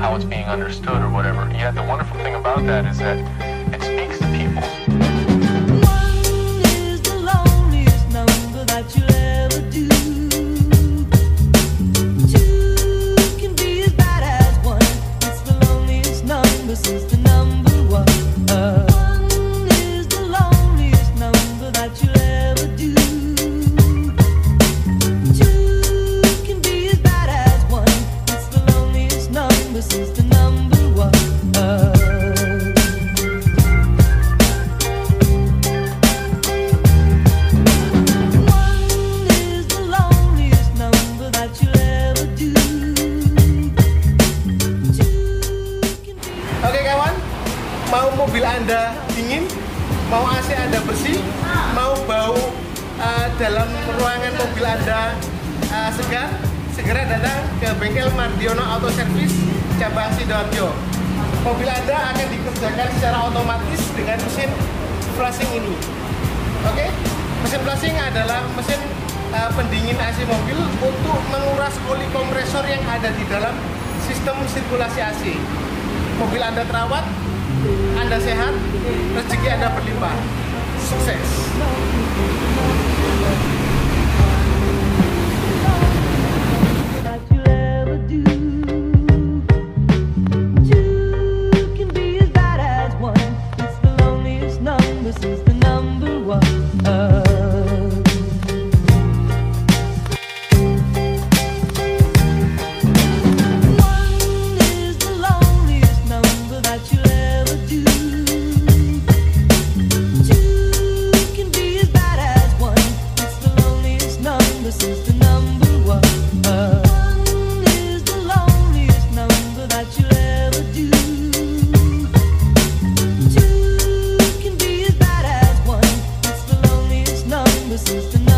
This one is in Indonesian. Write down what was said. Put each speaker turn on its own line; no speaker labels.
how it's being understood or whatever. Yet the wonderful thing about that is that it speaks to people.
Mobil Anda dingin, mau AC Anda bersih, mau bau dalam ruangan mobil Anda segar, segera datang ke bengkel MARDIONO Auto Service cabang Sidoarjo. Mobil Anda akan dikerjakan secara otomatis dengan mesin flushing ini. Oke? Mesin flushing adalah mesin pendingin AC mobil untuk menguras oli kompresor yang ada di dalam sistem sirkulasi AC. Mobil Anda terawat, Anda sehat, rezeki Anda berlimpah. Sukses.
This is the